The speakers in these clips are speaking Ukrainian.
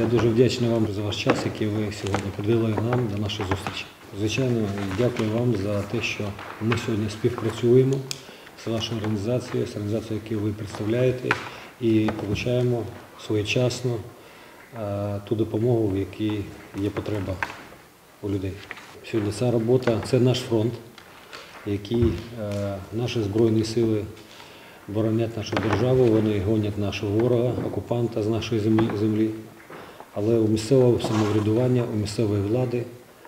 Я дуже вдячний вам за ваш час, який ви сьогодні приділили нам до нашої зустрічі. Звичайно, дякую вам за те, що ми сьогодні співпрацюємо з вашою організацією, з організацією, яку ви представляєте, і отримуємо своєчасно ту допомогу, в якій є потреба у людей. Сьогодні ця робота – це наш фронт, який наші Збройні сили боронять нашу державу, вони гонять нашого ворога, окупанта з нашої землі. Але у місцевого самоврядування, у місцевої влади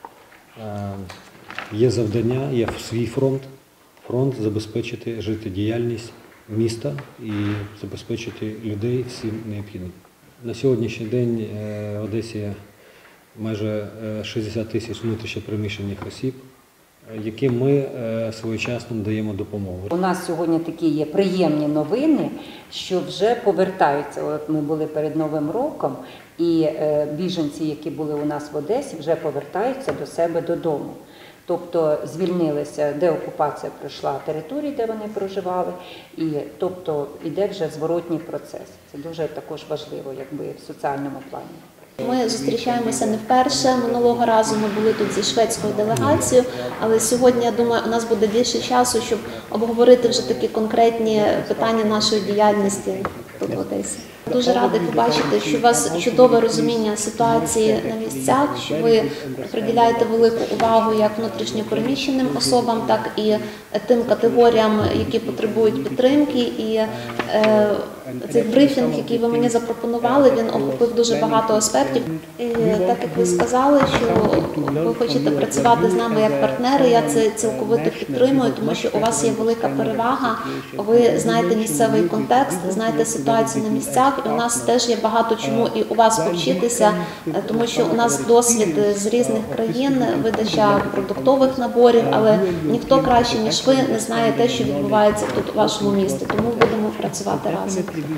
є завдання, є свій фронт забезпечити життєдіяльність міста і забезпечити людей всім необхідним. На сьогоднішній день в Одесі майже 60 тисяч внутрішньо переміщених осіб, яким ми своєчасно даємо допомогу. У нас сьогодні такі є приємні новини, що вже повертаються. От ми були перед Новим роком, і біженці, які були у нас в Одесі, вже повертаються до себе додому. Тобто звільнилися, деокупація пройшла території, де вони проживали, і тобто йде вже зворотній процес. Це дуже також важливо, якби в соціальному плані. Ми зустрічаємося не вперше. Минулого разу ми були тут зі шведською делегацією, але сьогодні, я думаю, у нас буде більше часу, щоб обговорити вже такі конкретні питання нашої діяльності тут в Одесі. Дуже радий побачити, що у вас чудове розуміння ситуації на місцях, що ви приділяєте велику увагу як внутрішньо переміщеним особам, так і тим категоріям, які потребують підтримки. І цей брифінг, який ви мені запропонували, він охопив дуже багато аспектів. І так як ви сказали, що ви хочете працювати з нами як партнери, я це цілковито підтримую, тому що у вас є велика перевага, ви знаєте місцевий контекст, знаєте ситуацію на місцях, і у нас теж є багато чому і у вас повчитися, тому що у нас досвід з різних країн, видача продуктових наборів, але ніхто краще, ніж ви, не знає те, що відбувається тут у вашому місті, тому будемо працювати разом.